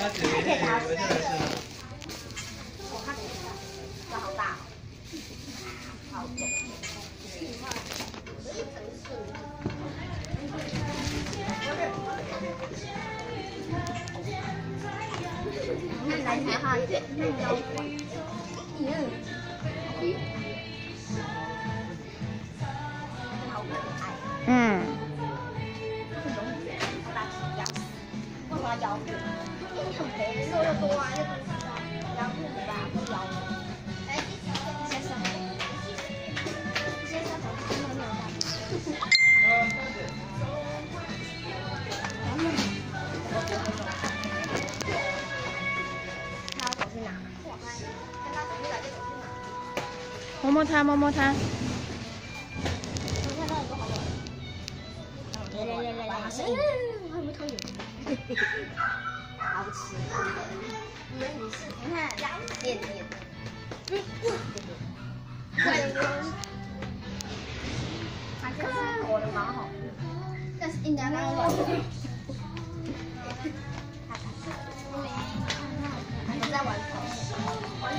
这好大，好重。那来台话一点，好可爱。嗯。为什么要腰部？因为很肥，肉又多啊，又东西啊，腰部没办法不腰。哎，先生，先生好像没有到。他要走去哪？看他走去哪就走去哪。 摸摸它，摸摸它。 我看到很多好玩。来，还有没有偷影？好吃。你是你看，点点。它就是裹的蛮好，但是应该蛮软的。还是在玩头。